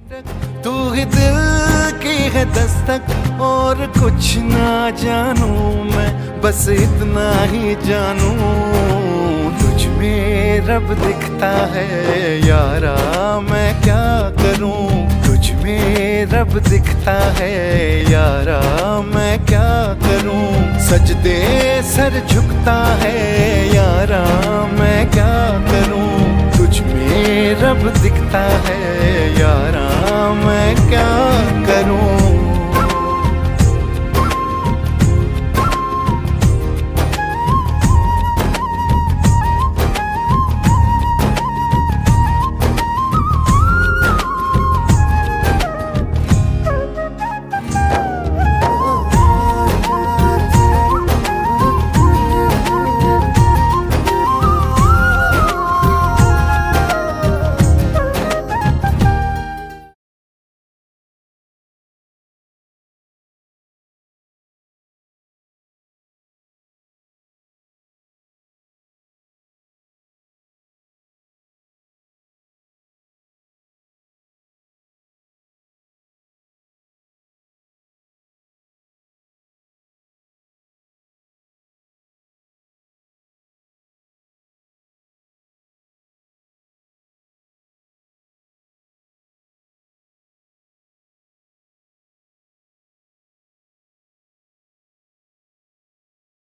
तू ही दिल की है दस्तक और कुछ ना जानू मैं, बस इतना ही जानू तुझ में रब दिखता है यारा, मैं क्या करूं तुझ में रब दिखता है यारा, मैं क्या करूं सजदे सर झुकता है यारा, मैं क्या करूं तुझ में रब दिखता है यारा।